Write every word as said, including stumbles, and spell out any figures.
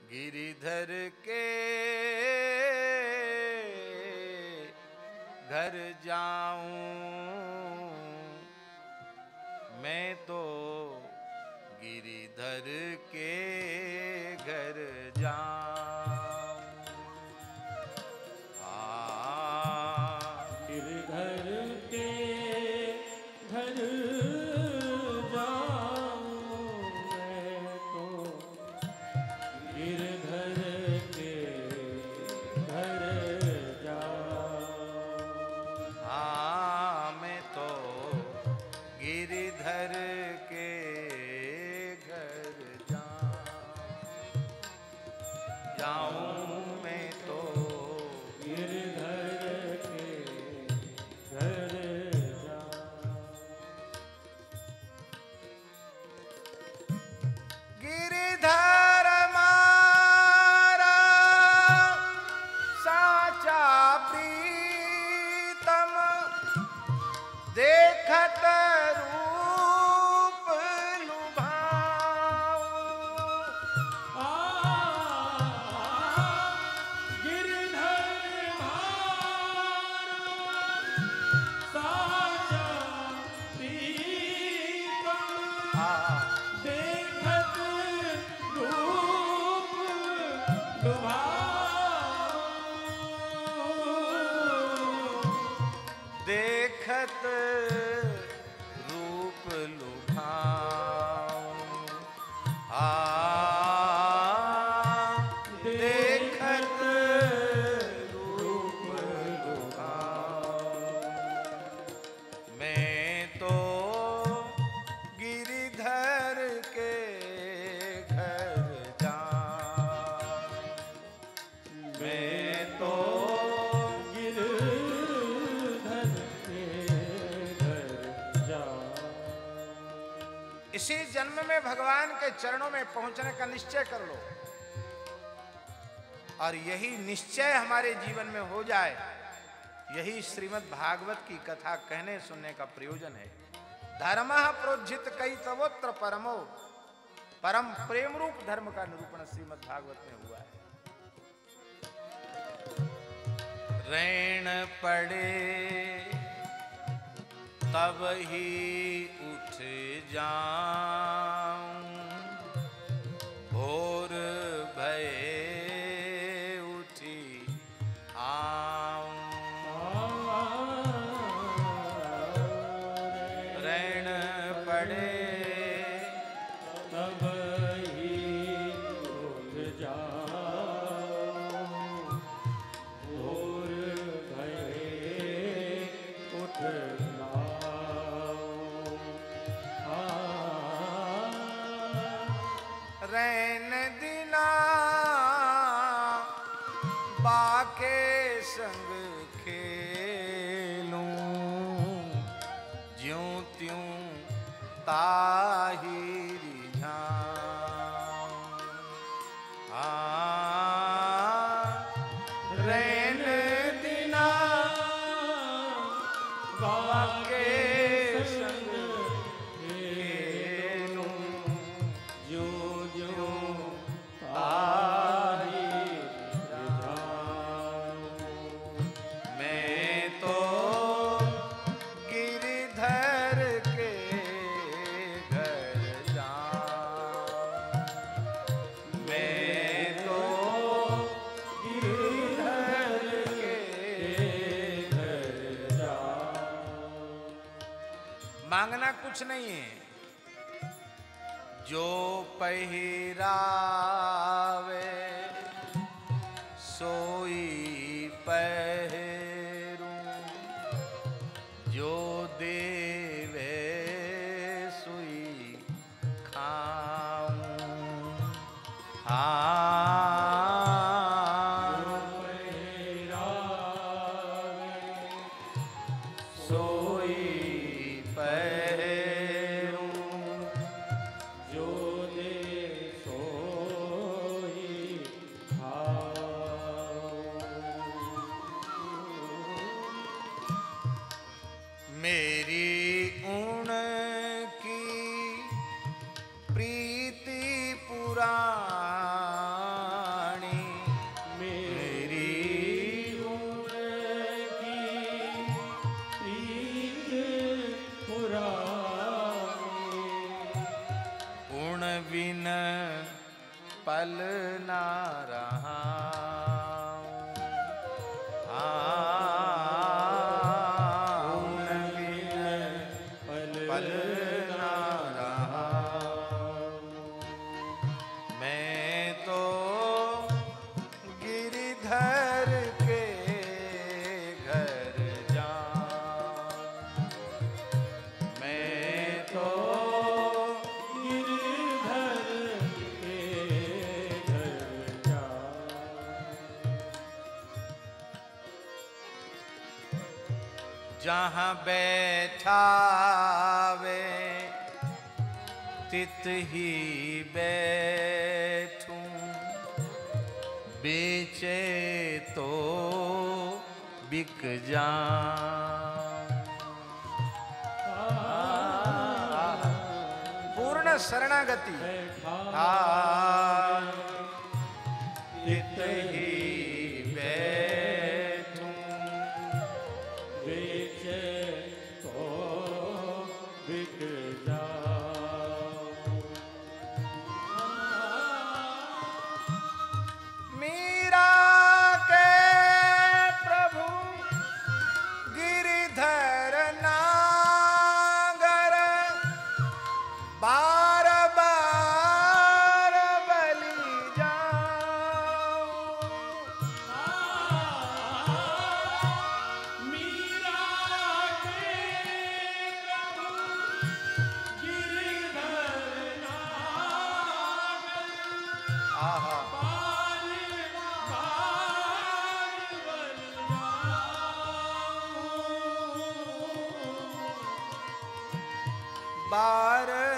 गिरिधर के घर जाऊं मैं तो गिरिधर के घर जाऊं। हाँ गिरिधर के घर जाऊं मैं तो गिरिधर के घर जाऊं। हाँ मैं तो गिरिधर के घर जाऊं जाऊं मैं तो गिरिधर के घर जाऊं। गिरिधर मारा साचा प्रीतम देखत रूप लुभाऊं। आ गिरिधर मारा साचा प्रीतम देखत रूप लुभाऊं। देखत रूप लुभाऊं। आ देखत रूप लुभाऊं। मैं तो गिरिधर के घर जाऊं मैं तो गिरिधर के घर जाऊं। इसी जन्म में भगवान के चरणों में पहुंचने का निश्चय कर लो और यही निश्चय हमारे जीवन में हो जाए। यही श्रीमद् भागवत की कथा कहने सुनने का प्रयोजन है। धर्मः प्रोज्झित कई तवोत्र परमो, परम प्रेम रूप धर्म का निरूपण श्रीमद् भागवत में हुआ है। रैन पड़े तब ही उठ जाऊं, भोर भये उठी आऊं। रैन पड़े तब ही उठ जाऊं, भोर भये उठ रैन दिना बाके संग खेलूं, ज्यों त्यों ताही रिझाऊं। आ रैन दिना बाके संग खेलूं, ज्यों ज्यों ताही रिझाऊं। मैं तो गिरिधर के घर जाऊं मैं तो गिरिधर के घर जाऊं। मांगना कुछ नहीं है, जो पहिरावे सोई पहरूं, जो देवे सोई खाऊं। हाँ सोई पहरूं, जो दे सोई खाऊं। मेरी ऊण की प्रीति पुरानी पल ना रहा पल ना रहा मैं तो गिरिधर के घर जाऊं मैं तो गिरधर के घर जाऊं जहाँ बैठा वे तित ही बैठूं बेचे तो बिक जाऊं पूर्ण शरणागति हाँ तित ही बैठूं बेचे तो बिक जाऊं मीरा के प्रभु गिरिधर नागर बार बार बलि जाऊं मीरा के प्रभु गिरधर नागर आहा बार बार बन जाऊं बार